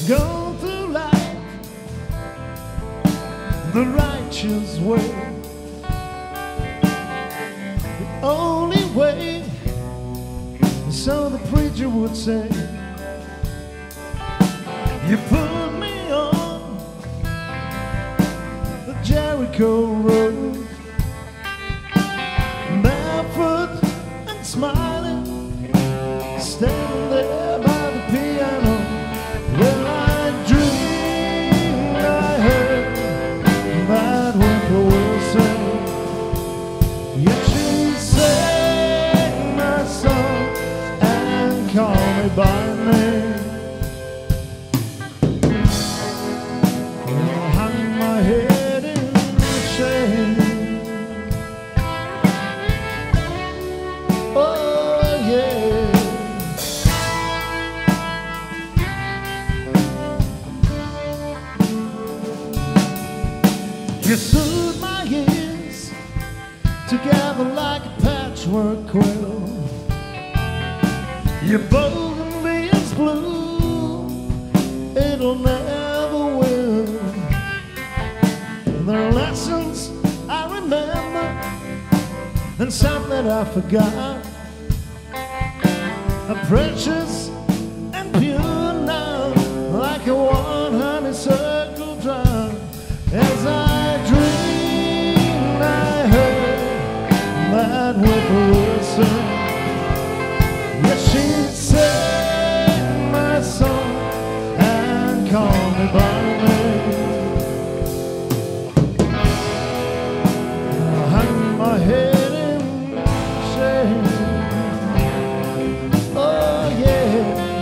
Go through life the righteous way, the only way, so the preacher would say. You put me on the Jericho road, barefoot and smiling, standing there by the piano. Well, I dreamed I heard that whippoorwill sing. Yes, she sang my song and called me by name. I hung my head in shame. Oh yeah. You sewed my years together like a patchwork quilt. Your bougainville's blue, it'll never will. There are lessons I remember and some that I forgot, are precious and pure now, like a warm honeysuckle drop. As I dreamed I heard that whippoorwill sing. Yes, she sang my song and called me by name. I hung my head in shame. Oh yeah.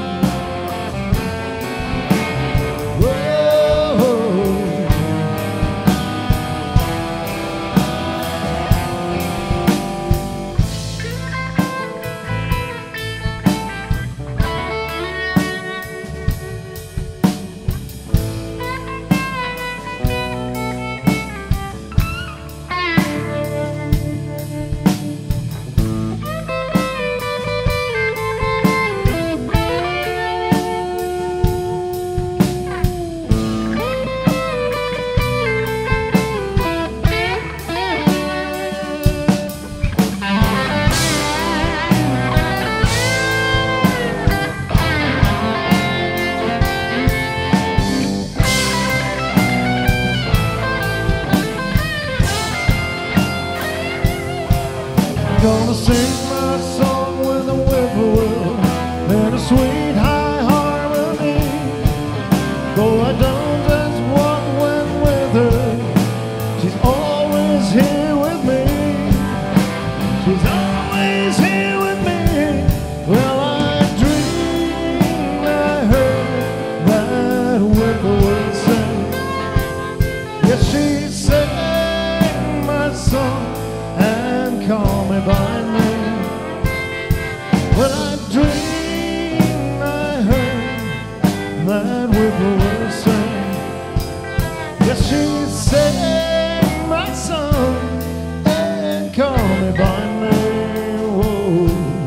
Gonna sing my song with a whippoorwill and a sweet high harmony. Though I don't just walk with her, she's always here with me. She's always here with me. Well, I dreamed I heard that whippoorwill sing. Yes, she sang my song and call me by name. Well, I dreamed I heard that whippoorwill sing. Yes, she sang my song and called me by name. Whoa.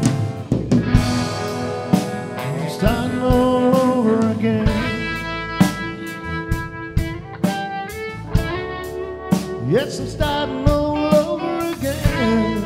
I'm starting all over again. Yes, I'm starting all over again.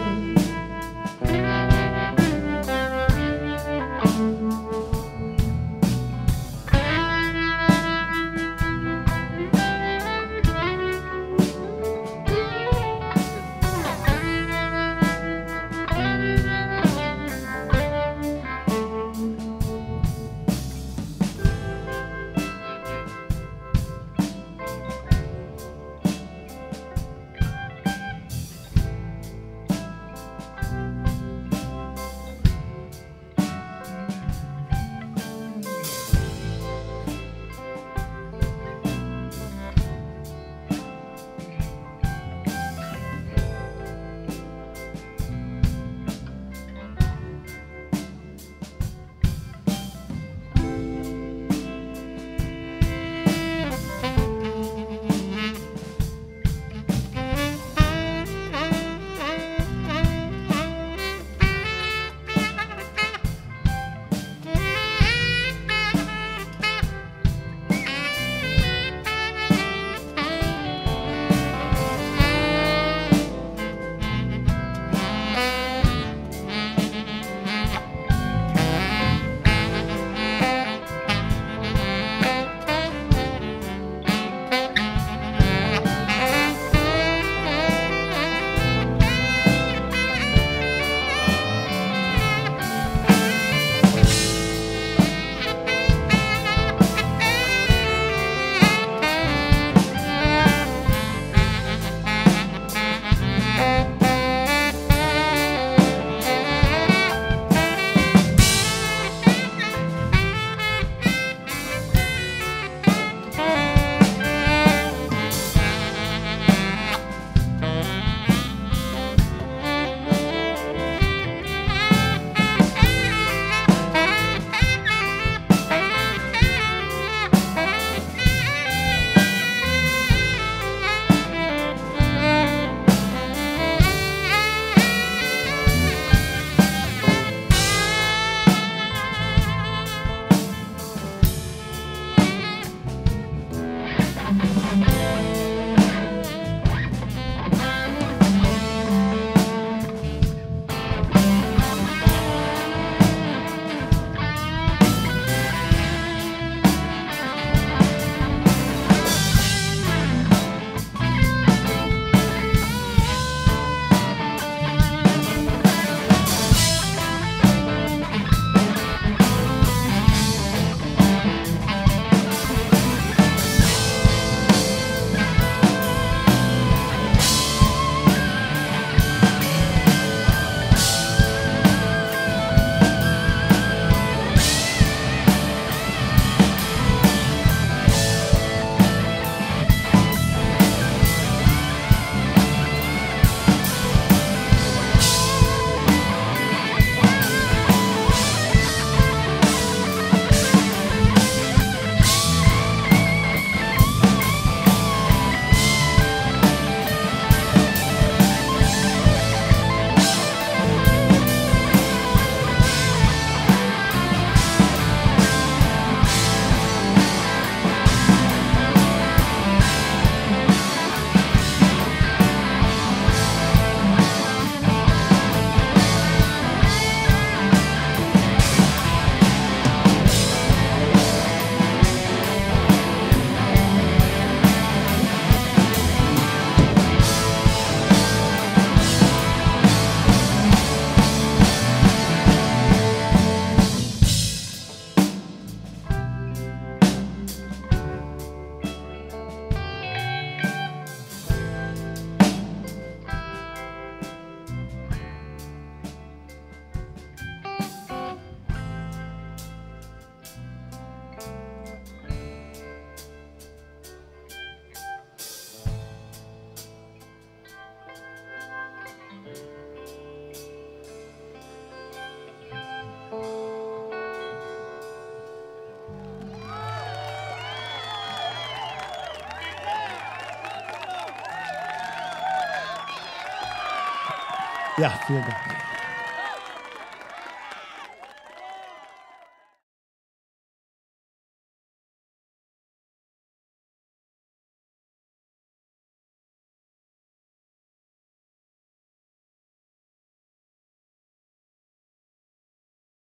Ja, vielen Dank.